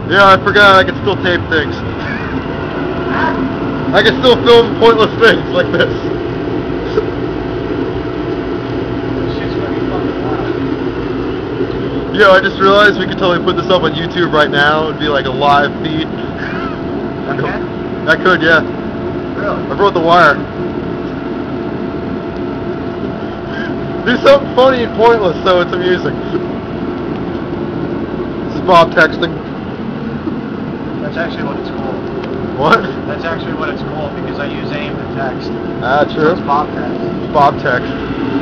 Yeah, I forgot I can still tape things. I can still film pointless things like this. This shit's gonna be fucking loud. Yo, I just realized we could totally put this up on YouTube right now. It'd be like a live feed. Okay? I could, yeah. Really? I brought the wire. Do something funny and pointless so it's amusing. This is Bob texting. That's actually what it's called. What? That's actually what it's called because I use AIM to text. Ah, So true. it's Bob text. Bob text.